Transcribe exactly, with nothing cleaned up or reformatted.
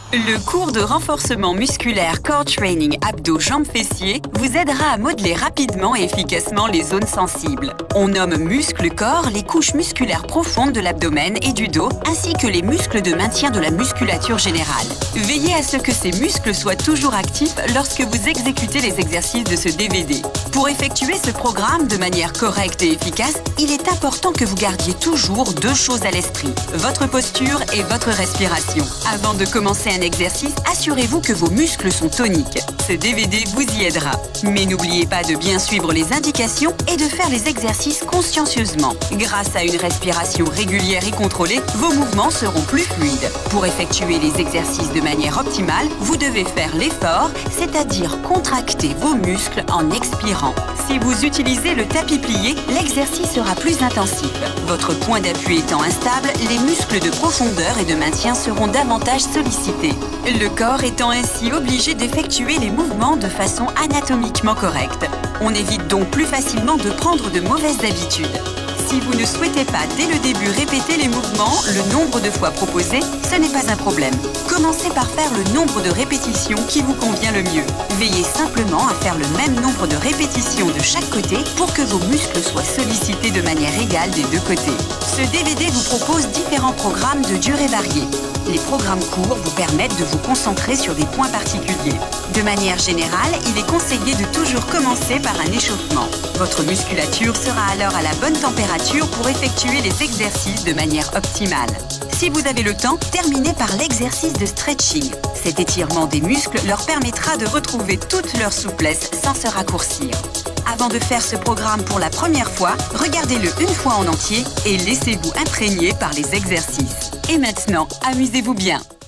Le cours de renforcement musculaire Core Training Abdos Jambes Fessiers vous aidera à modeler rapidement et efficacement les zones sensibles. On nomme muscles corps les couches musculaires profondes de l'abdomen et du dos, ainsi que les muscles de maintien de la musculature générale. Veillez à ce que ces muscles soient toujours actifs lorsque vous exécutez les exercices de ce D V D. Pour effectuer ce programme de manière correcte et efficace, il est important que vous gardiez toujours deux choses à l'esprit: votre posture et votre respiration. Avant de commencer un exercice, assurez-vous que vos muscles sont toniques. Ce D V D vous y aidera. Mais n'oubliez pas de bien suivre les indications et de faire les exercices consciencieusement. Grâce à une respiration régulière et contrôlée, vos mouvements seront plus fluides. Pour effectuer les exercices de manière optimale, vous devez faire l'effort, c'est-à-dire contracter vos muscles en expirant. Si vous utilisez le tapis plié, l'exercice sera plus intensif. Votre point d'appui étant instable, les muscles de profondeur et de maintien seront davantage sollicités. Le corps étant ainsi obligé d'effectuer les mouvements de façon anatomiquement correcte. On évite donc plus facilement de prendre de mauvaises habitudes. Si vous ne souhaitez pas dès le début répéter les mouvements, le nombre de fois proposé, ce n'est pas un problème. Commencez par faire le nombre de répétitions qui vous convient le mieux. Veillez simplement à faire le même nombre de répétitions de chaque côté pour que vos muscles soient sollicités de manière égale des deux côtés. Ce D V D vous propose différents programmes de durée variée. Les programmes courts vous permettent de vous concentrer sur des points particuliers. De manière générale, il est conseillé de toujours commencer par un échauffement. Votre musculature sera alors à la bonne température pour effectuer les exercices de manière optimale. Si vous avez le temps, terminez par l'exercice de stretching. Cet étirement des muscles leur permettra de retrouver toute leur souplesse sans se raccourcir. Avant de faire ce programme pour la première fois, regardez-le une fois en entier et laissez-vous imprégner par les exercices. Et maintenant, amusez-vous bien!